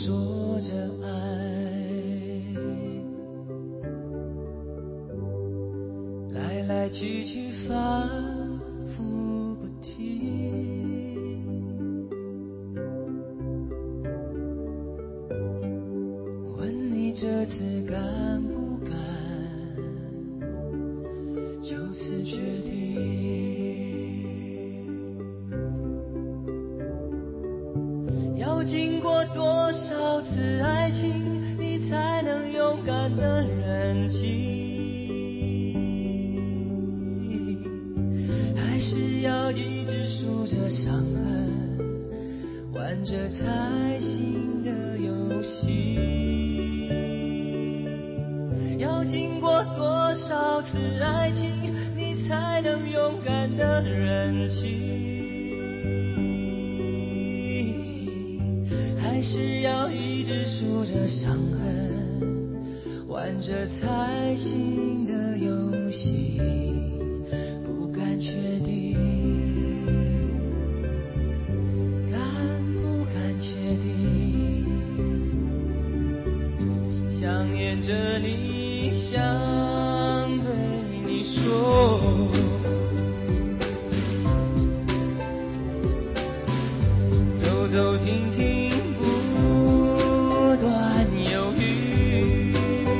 说着爱，来来去去反复不停，问你这次敢不敢就此决定，要经过多少次爱情你才能勇敢的忍气，还是要一直数着伤痕，玩着猜心的游戏，要经过多少次爱情你才能勇敢的忍气，还是要一直数着伤痕，玩着猜心的游戏，不敢确定，敢不敢确定，想念着你，想对你说，走走停停不断犹豫，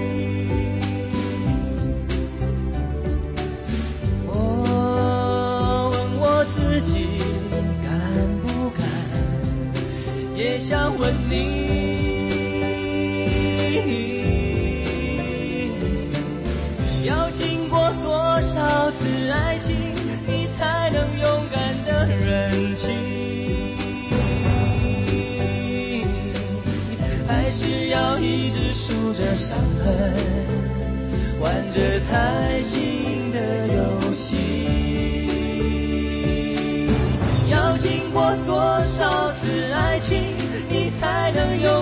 我问我自己敢不敢，也想问你，要经过多少次爱情你才能勇敢的忍气，还是要一直数着伤痕，玩着猜心的游戏，要经过多少次爱情你才能勇